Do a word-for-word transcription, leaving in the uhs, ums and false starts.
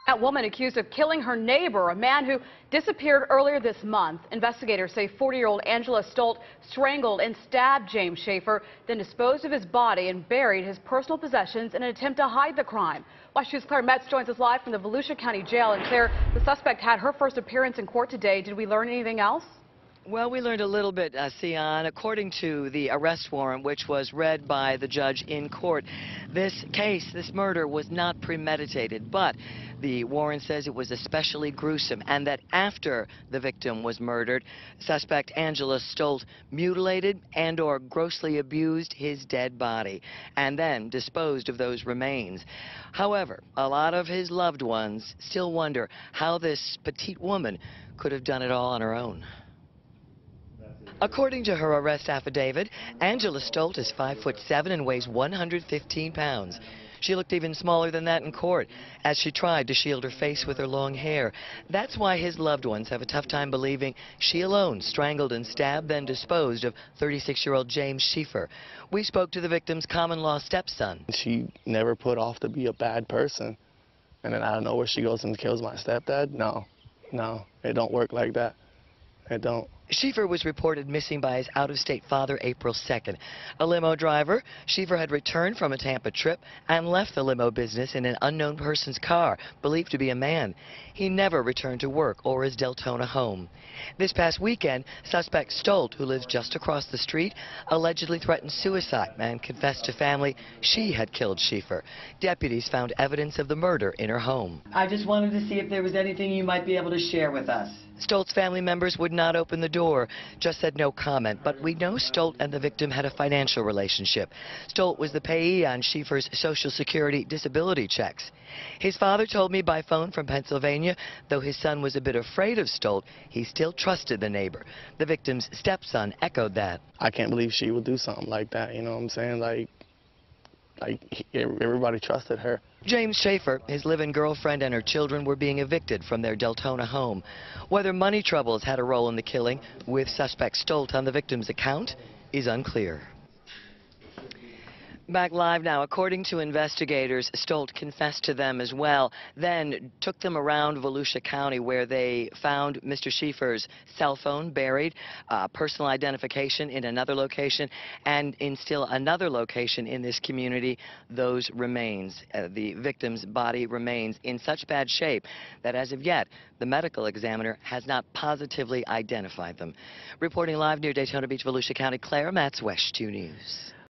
That woman accused of killing her neighbor, a man who disappeared earlier this month. Investigators say forty-year-old Angela Stolt strangled and stabbed James Schaefer, then disposed of his body and buried his personal possessions in an attempt to hide the crime. WESH News' Claire Metz joins us live from the Volusia County Jail. And Claire, the suspect had her first appearance in court today. Did we learn anything else? Well, we learned a little bit, uh, Sion. According to the arrest warrant, which was read by the judge in court, this case, this murder, was not premeditated, but the warrant says it was especially gruesome, and that after the victim was murdered, suspect Angela Stolt mutilated and or grossly abused his dead body, and then disposed of those remains. However, a lot of his loved ones still wonder how this petite woman could have done it all on her own. According to her arrest affidavit, Angela Stolt is five foot seven and weighs one hundred fifteen pounds. She looked even smaller than that in court as she tried to shield her face with her long hair. That's why his loved ones have a tough time believing she alone strangled and stabbed, then disposed of thirty-six-year-old James Schaefer. We spoke to the victim's common-law stepson. She never put off to be a bad person, and then out of nowhere she goes and kills my stepdad. No, no, it don't work like that. It don't. Schaefer was reported missing by his out-of-state father April second. A limo driver, Schaefer had returned from a Tampa trip and left the limo business in an unknown person's car, believed to be a man. He never returned to work or his Deltona home. This past weekend, suspect Stolt, who lives just across the street, allegedly threatened suicide and confessed to family she had killed Schaefer. Deputies found evidence of the murder in her home. I just wanted to see if there was anything you might be able to share with us. Stolt's family members would not open the door, just said no comment, but we know Stolt and the victim had a financial relationship. Stolt was the payee on Schaefer's Social Security disability checks. His father told me by phone from Pennsylvania, though his son was a bit afraid of Stolt, he still trusted the neighbor. The victim's stepson echoed that. I can't believe she would do something like that, you know what I'm saying? Like, like everybody trusted her. James Schaefer, his live-in girlfriend, and her children were being evicted from their Deltona home. Whether money troubles had a role in the killing, with suspect Stolt on the victim's account, is unclear. Back live now. According to investigators, Stolt confessed to them as well, then took them around Volusia County where they found Mister Schaefer's cell phone buried, uh, personal identification in another location, and in still another location in this community, those remains. Uh, the victim's body remains in such bad shape that as of yet, the medical examiner has not positively identified them. Reporting live near Daytona Beach, Volusia County, Claire Metz, WESH two News.